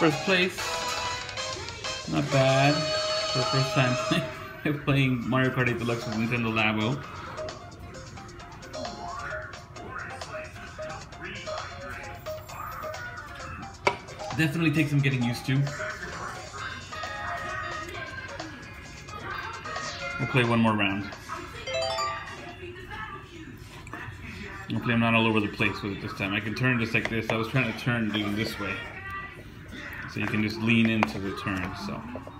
First place. Not bad for the first time playing Mario Kart 8 Deluxe with Nintendo Labo. Definitely takes some getting used to. We'll play one more round. Hopefully I'm not all over the place with it this time. I can turn just like this. I was trying to turn doing this way. So you can just lean into the turn, so.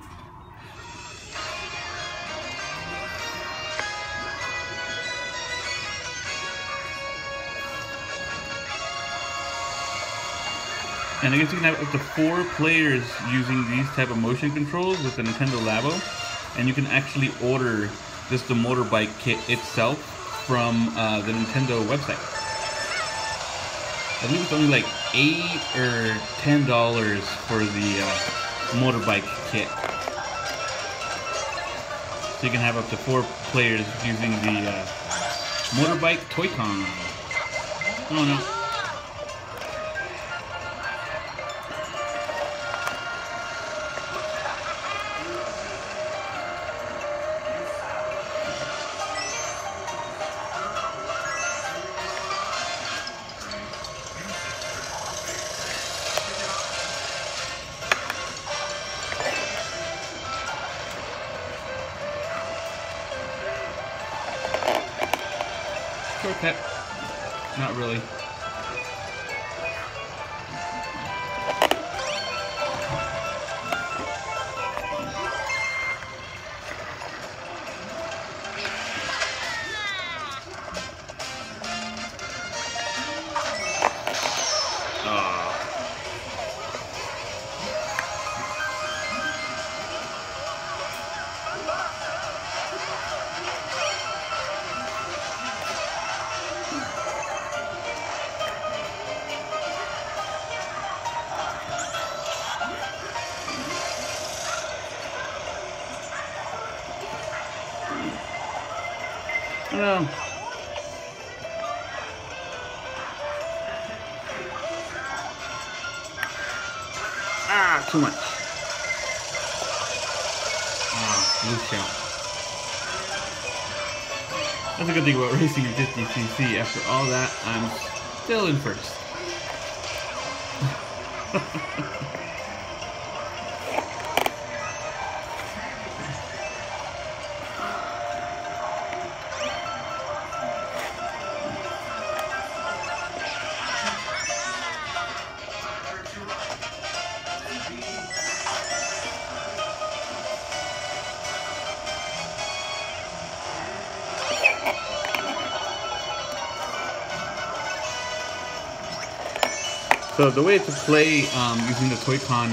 And I guess you can have up to 4 players using these type of motion controls with the Nintendo Labo. And you can actually order just the motorbike kit itself from the Nintendo website. I believe it's only like $8 or $10 for the motorbike kit. So you can have up to 4 players using the motorbike Toy-Con. Oh no. Shortcut. Not really. Well, too much. Loose shell. That's a good thing about racing in 50cc. After all that, I'm still in first. So the way to play using the Toy-Con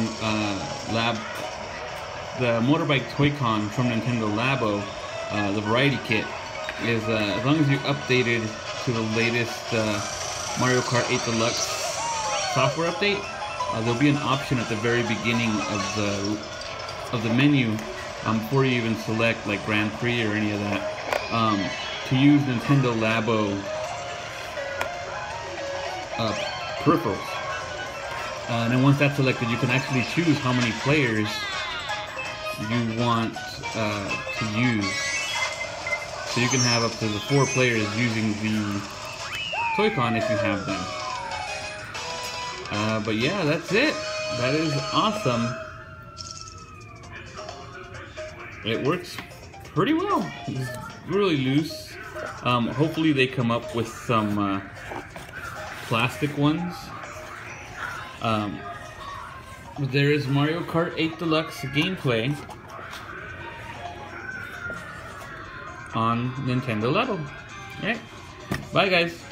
the motorbike Toy-Con from Nintendo Labo, the variety kit, is as long as you updated to the latest Mario Kart 8 Deluxe software update, there'll be an option at the very beginning of the menu before you even select like Grand Prix or any of that, to use Nintendo Labo peripherals. And then once that's selected, you can actually choose how many players you want to use. So you can have up to the 4 players using the Toy-Con if you have them. But yeah, that's it. That is awesome. It works pretty well. It's really loose. Hopefully they come up with some plastic ones. There is Mario Kart 8 Deluxe gameplay on Nintendo Labo. Alright, bye guys.